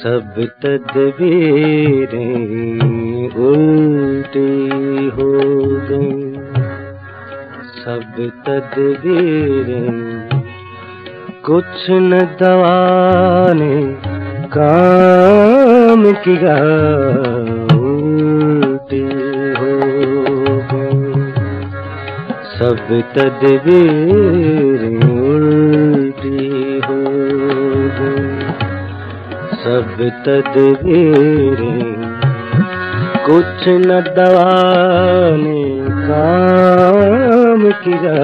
सब तदबीरें उल्टी हो गई, सब तदबीरें कुछ न दवा ने काम किया, उल्टी हो गई। सब तदबीरें उल्टी हो गई, सब तदबीरें कुछ न दवा ने काम किया।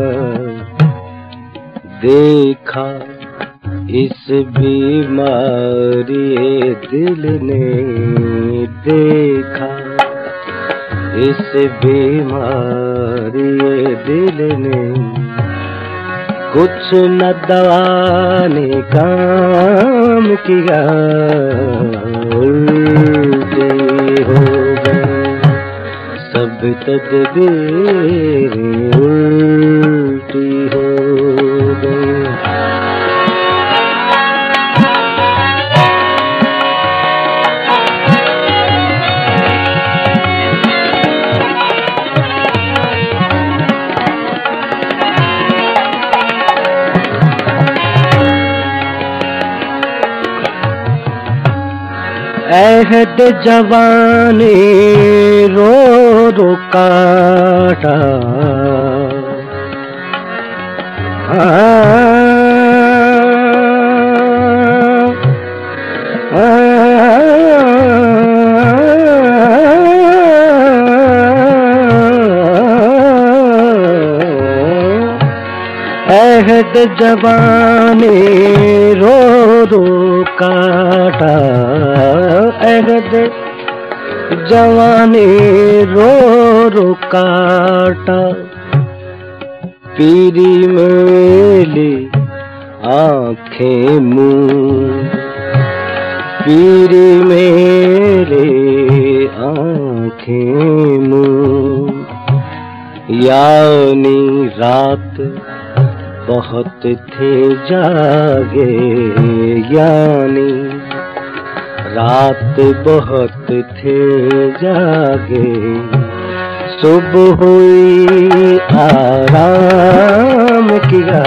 देखा इस बीमारी दिल ने, देखा इस बीमारी दिल ने, कुछ न दवा ने काम किया, उल्टी हो गई। सब तदबीरें उल्टी हो गई। अहद जवानी रो रो काटा, अहद जवानी रो रो काटा, अहद जवानी रो रो काटा। पीरी मेली आँखें मूंद, पीरी मेरे आँखें मूंद। यानी रात बहुत थे जागे, यानी रात बहुत थे जागे। सुबह हुई आराम किया,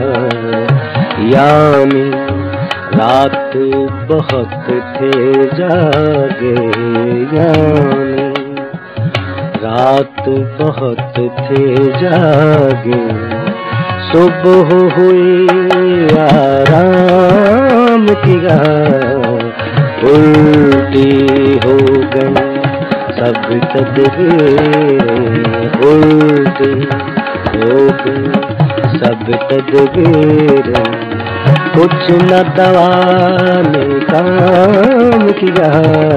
यानी रात बहुत थे जागे, यानी रात बहुत थे जागे। सुबह हुई आराम किया, उल्टी हो गई सब तदबीरें, उल्टी हो गई सब तदबीरें। कुछ न दवा ने काम किया,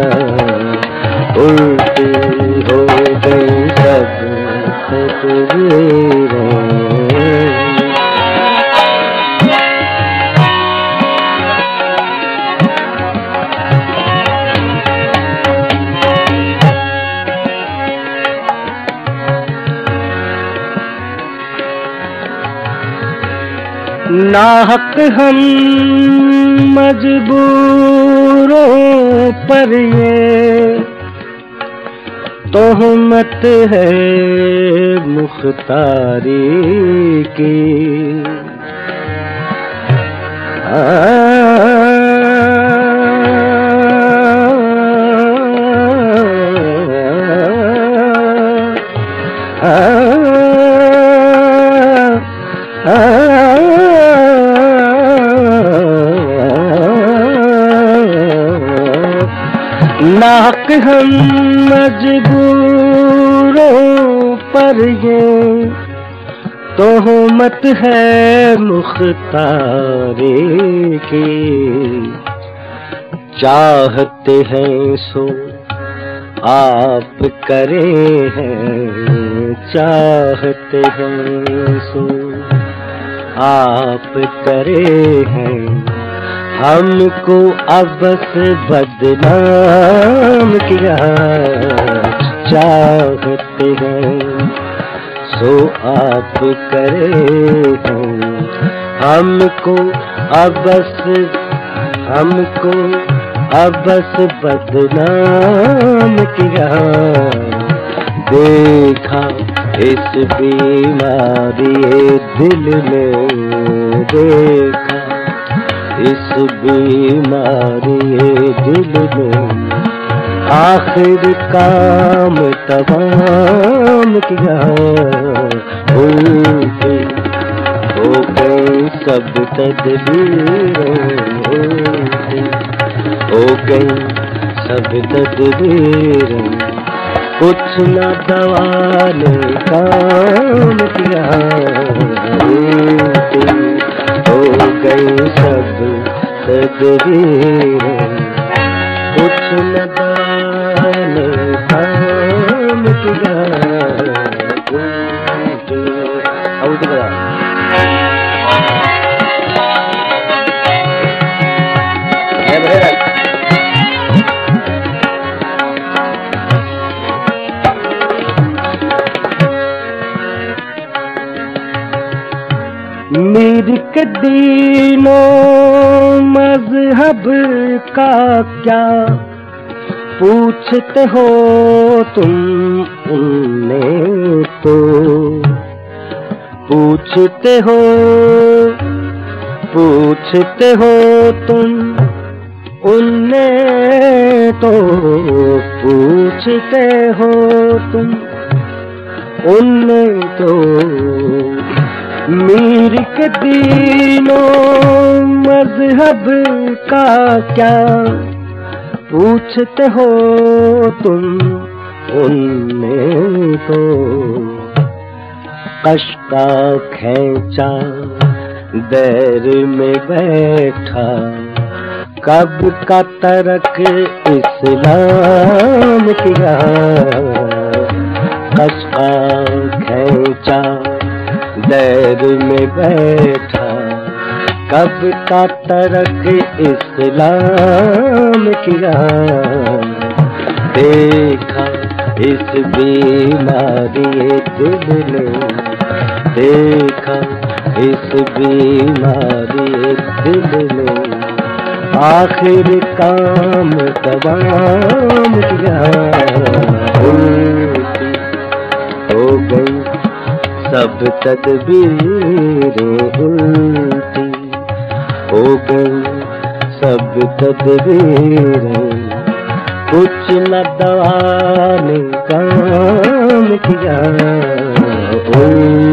उल्टी हो गई सब तदबीरें। नाहक हम मजबूरों पर ये तोहमत है मुख्तारी की। नाक हम मजबूरों पर ये तोहमत है मुख्तारी की। चाहते हैं सो आप करे हैं, चाहते हैं सो आप करे हैं। हमको अबस बदनाम किया, चाहते हैं सो आप करे हैं। हमको अबस अब बस बदनाम किया। देखा इस बीमारी दिल ने, देखा इस बीमारी दिल ने, आखिर काम तमाम किया। उल्टी हो गई सब तदबीरें, उल्टी हो गई सब तदबीरें, कुछ न दवा ने काम किया। उल्टी हो गई सब तदबीरें, कुछ न दवा ने काम किया। मीर के दीनों मजहब का क्या पूछते हो तुम उनने, तो पूछते हो तुम उनने, तो पूछते हो तुम उनने, तो मीर के दीनों मजहब का क्या पूछते हो तुम उनने, तो कश का खैंचा दैर में बैठा, कब का तरक इस्लाम किया। कश का खैंचा दैर में बैठा, कब का तरक इस्लाम किया। देखा इस बीमारी दिल ने, देखा इस बीमारी दिल ने, आखिर काम तमाम किया। उल्टी हो गई सब तदबीरें, उल्टी हो गई सब तदबीरें, कुछ न दवा ने काम किया।